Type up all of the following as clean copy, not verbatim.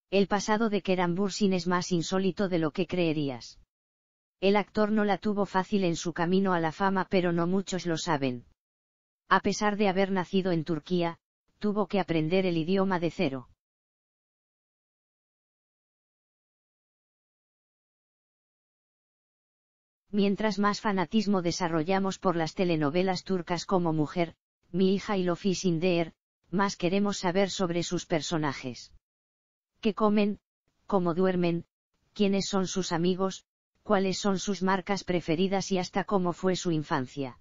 El pasado de Kerem Bürsin es más insólito de lo que creerías. El actor no la tuvo fácil en su camino a la fama, pero no muchos lo saben. A pesar de haber nacido en Turquía, tuvo que aprender el idioma de cero. Mientras más fanatismo desarrollamos por las telenovelas turcas como Mujer, Mi hija y Lofi Sinder, más queremos saber sobre sus personajes. ¿Qué comen? ¿Cómo duermen? ¿Quiénes son sus amigos? ¿Cuáles son sus marcas preferidas y hasta cómo fue su infancia?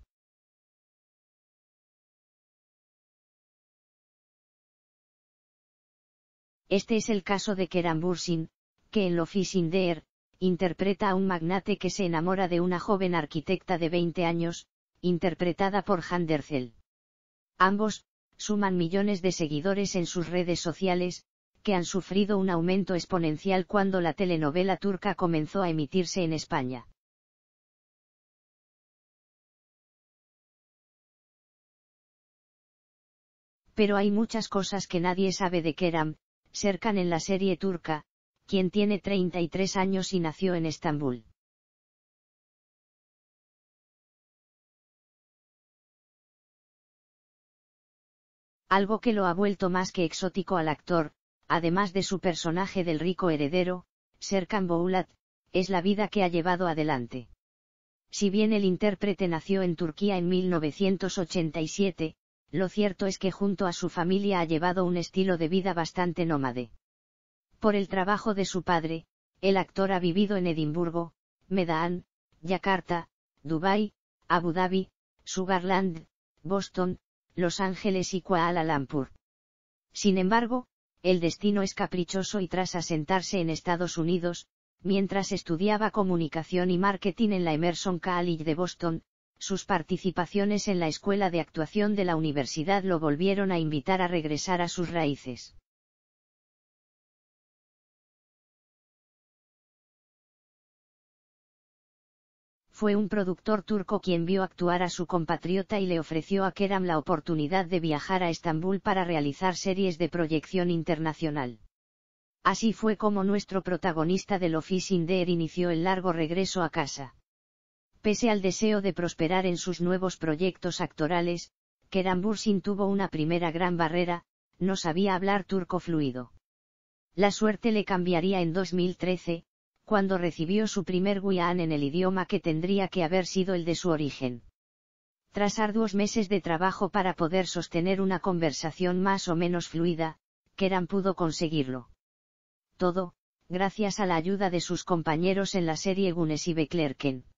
Este es el caso de Kerem Bürsin, que en Lofi Sinder, interpreta a un magnate que se enamora de una joven arquitecta de 20 años, interpretada por Hande Erçel. Ambos, suman millones de seguidores en sus redes sociales, que han sufrido un aumento exponencial cuando la telenovela turca comenzó a emitirse en España. Pero hay muchas cosas que nadie sabe de Kerem, Serkan en la serie turca, quien tiene 33 años y nació en Estambul. Algo que lo ha vuelto más que exótico al actor, además de su personaje del rico heredero, Serkan Boğulat, es la vida que ha llevado adelante. Si bien el intérprete nació en Turquía en 1987, lo cierto es que junto a su familia ha llevado un estilo de vida bastante nómade. Por el trabajo de su padre, el actor ha vivido en Edimburgo, Medan, Yakarta, Dubái, Abu Dhabi, Sugarland, Boston, Los Ángeles y Kuala Lumpur. Sin embargo, el destino es caprichoso y tras asentarse en Estados Unidos, mientras estudiaba comunicación y marketing en la Emerson College de Boston, sus participaciones en la escuela de actuación de la universidad lo volvieron a invitar a regresar a sus raíces. Fue un productor turco quien vio actuar a su compatriota y le ofreció a Kerem la oportunidad de viajar a Estambul para realizar series de proyección internacional. Así fue como nuestro protagonista de Lofi Sinder inició el largo regreso a casa. Pese al deseo de prosperar en sus nuevos proyectos actorales, Kerem Bürsin tuvo una primera gran barrera: no sabía hablar turco fluido. La suerte le cambiaría en 2013, cuando recibió su primer Guián en el idioma que tendría que haber sido el de su origen. Tras arduos meses de trabajo para poder sostener una conversación más o menos fluida, Kerem pudo conseguirlo. Todo, gracias a la ayuda de sus compañeros en la serie Gunes y Beklerken.